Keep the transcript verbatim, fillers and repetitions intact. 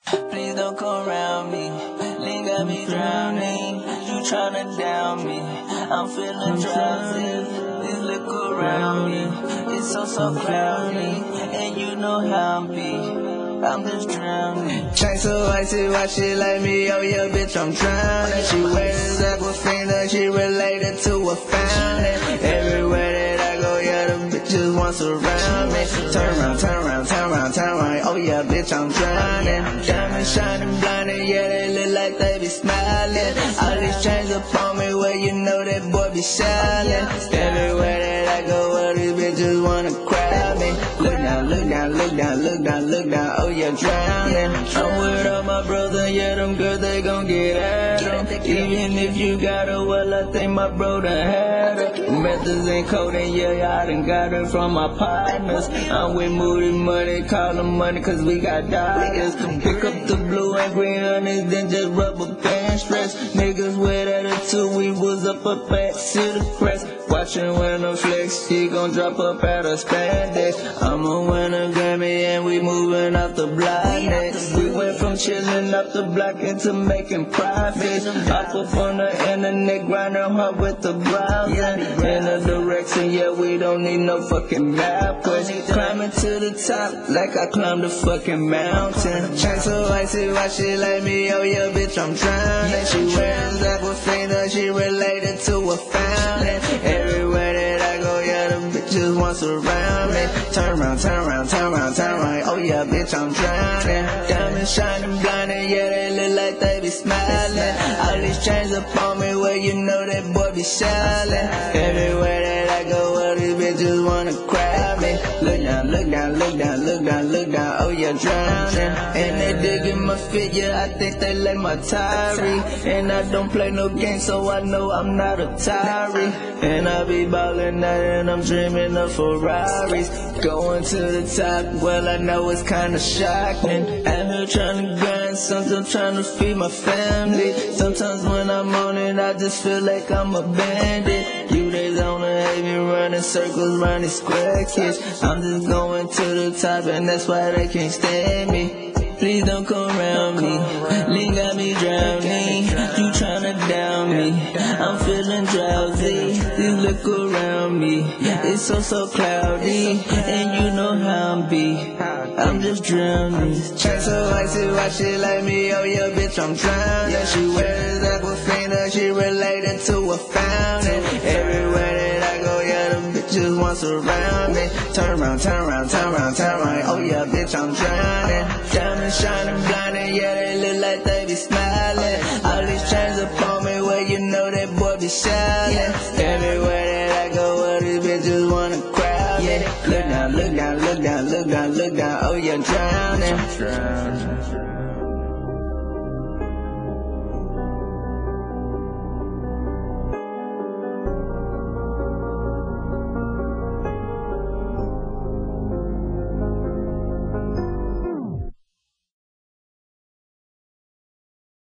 Please don't come around me. Lean got me drowning. You tryna down me. I'm feeling drowsy. This liquor around me. It's so, so cloudy. And you know how I'm be. I'm just drowning. Chain so icy, why she like me? Oh yeah, bitch, I'm drowning. She wears Aquafina, she related to a fountain. Everywhere that I go, yeah, the bitches want surround me. Turn around, turn around, turn around, turn around. Oh yeah, bitch, I'm drowning. Diamonds shining, blinding, yeah, they look like they be smiling. All these chains up on me, where you know that boy be shining. Everywhere that I go, well, these bitches wanna crowd me. Look down, look down, look down, look down, look down. Oh yeah, drowning. I'm with all my brothers, yeah, them girls, they gon' get at 'em. Even if you got her, well, I think my bro done had her. Methods and coding, yeah, I done got her from my partners. I'm with Moody Money, call them money, cause we got dollars. Pick up the blue and green onions, then just rubber band stress. Niggas with attitude, we was up up at City Crest. Watching when I flex, she gon' drop up at a spandex. I'ma win a Grammy and we moving off the block next. We went from chillin' up the block into making profits. Up up on the internet, grinding hard with the browser. In the direction, yeah, we don't need no fucking map quest. Climbing to the top like I climbed a fucking mountain. Chain so icy, why she like me? Oh yeah, bitch, I'm drowning. She wears Aquafina, she related to a fountain. Everywhere that I go, yeah, the bitches want surround me. Turn around, turn around, turn around, turn around. Oh yeah, bitch, I'm drowning. Diamonds shining, blinding, yeah, they look like they be smiling. All these chains up on me, where you know that boy be shining. Everywhere that I go, well, these bitches wanna crowd me. Look down, look down, look down, look down, look down. Oh yeah, drowning. And they digging my fit, yeah, I think they like my Tyree. And I don't play no games, so I know I'm not a Tyree. And I be ballin' out and I'm dreaming of Ferraris. Going to the top, well I know it's kinda shocking. Out here tryna grind, sometimes tryna feed my family. Sometimes when I'm on it, I just feel like I'm a bandit. You days on the hate me running circles round these square kids. I'm just going to the top and that's why they can't stand me. Please don't come around me. Lean got me drowning. You tryna down me. I'm feeling drowsy. This look around me. It's so, so cloudy. And you know how I'm be. I'm just drowning. Chain so icy, why she like me? Oh yeah, bitch, I'm drowning. Yeah, she wears Aquafina. She related to a fountain. Everywhere that I go, yeah, the bitches want surround me. Turn around, turn around, turn around, turn around. Oh yeah, bitch, I'm drowning. Diamonds shining, blinding, yeah, they look like they be smiling. All these chains up on me, where you know that boy be shining. Everywhere that I go, well, these bitches wanna crowd me. Look down, look down, look down, look down, look down. Oh yeah, drowning.